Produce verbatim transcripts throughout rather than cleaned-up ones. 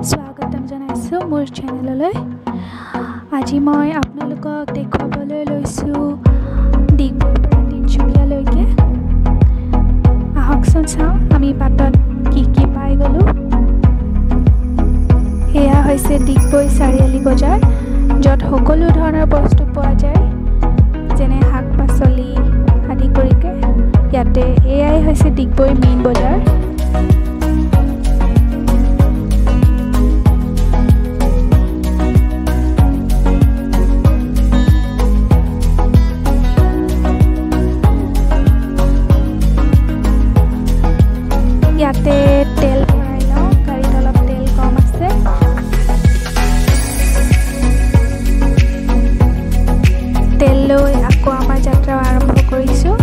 स्वागतम जनाइছো মোৰ চেনেললৈ। আজি মই আপোনালোকক দেখুৱাবলৈ লৈছো দিগবৈৰ পৰা তিনচুকীয়ালৈকে। আহকচোন চাওঁ আমি বাটত কি কি পাই গলো। এয়া হৈছে দিগবৈ চাৰিআলি বজাৰ, য'ত সকলো ধৰণৰ বস্তু পোৱা যায়, যেনে শাক পাচলি আদি কৰিকে। ইয়াতে এয়াই হৈছে দিগবৈ মেইন বজাৰ। ইয়াতে তেল ভৰাই লওঁ, গাড়ীত অলপ তেল কম আছে। তেল লৈ আকৌ আমাৰ যাত্ৰা আৰম্ভ কৰিছোঁ।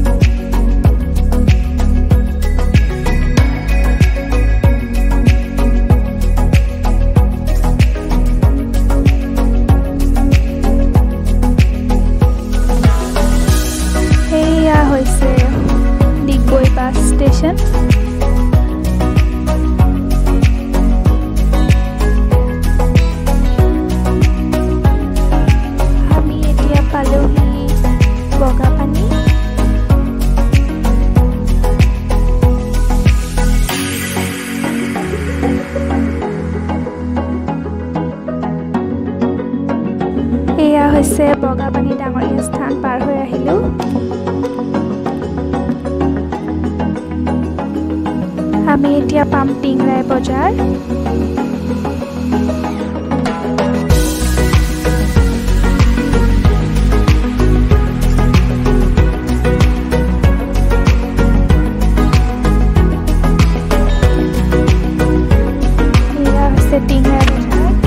এয়া হৈছে দিগবৈ বাছ ষ্টেচন। এয়া হৈছে বগাপানী ডাঙৰীয়া স্থান পাৰ হৈ আহিলোঁ। আমি এতিয়া পাম টিংৰাই বজাৰ। এয়া হৈছে টিংৰাই বজাৰ।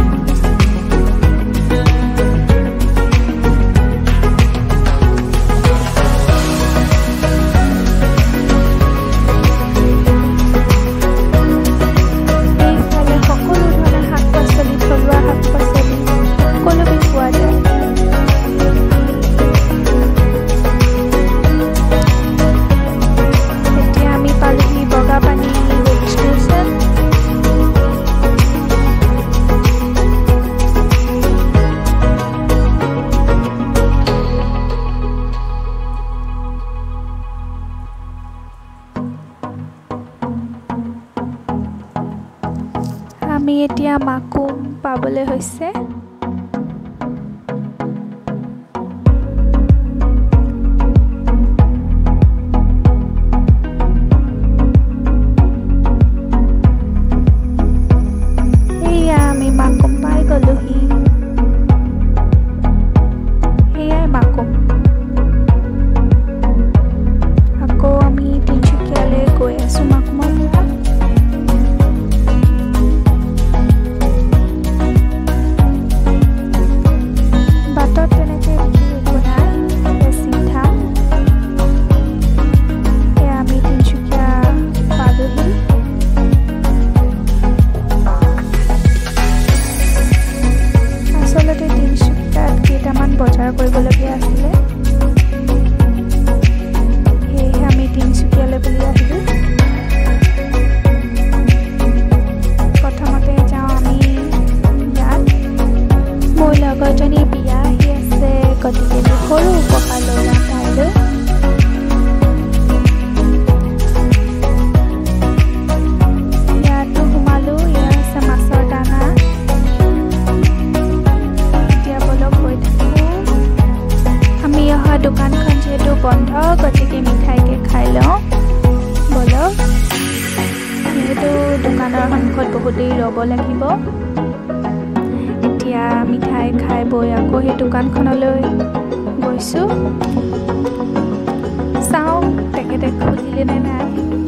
আমি এতিয়া মাকুম পাবলৈ হৈছে। এয়া আমি মাকুম পাই গলোহি। এয়াই মাকুম। আকৌ আমি তিনচুকীয়ালৈ গৈ আছো মাকুমৰ পৰা। বজাৰ কৰিবলগীয়া আছিলে, সেয়েহে আমি তিনচুকীয়ালৈ বুলি আহিলোঁ। প্ৰথমতে যাওঁ আমি ইয়াত। মোৰ লগৰজনীৰ বিয়া আহি আছে, গতিকে সৰু উপহাৰ লৈ যাওঁ তাইলৈ। ইয়াতো সোমালোঁ। এয়া হৈছে মাছৰ দানা। দোকানখন যিহেতু বন্ধ, গতিকে মিঠাইকে খাই লওঁ বলক। যিহেতু দোকানৰ সন্মুখত বহুত দেৰি ৰ'ব লাগিব। এতিয়া মিঠাই খাই বৈ আকৌ সেই দোকানখনলৈ গৈছোঁ। চাওঁ তেখেতে খুলিলে নে নাই।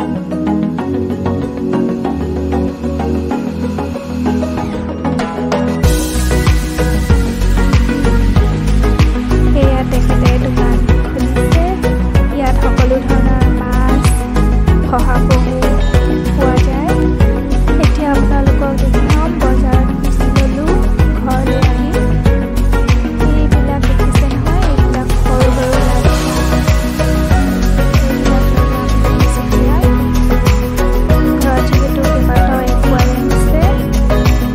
শহাপহু পোৱা যায়। এতিয়া আপোনালোকক দেখাম বজাৰত গুচি গ'লোঁ ঘৰলৈ আহি। এইবিলাক দেখিছে নহয়, এইবিলাক সৰু সৰু লাইট। ঘৰত যিহেতু কেইবাটাও একুৱাৰিয়াম আছে,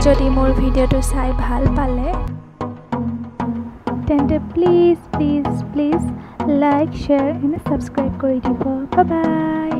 যদি মোৰ ভিডিঅ'টো চাই ভাল পালে তেন্তে please please please like share and subscribe কৰি দিব। Bye bye.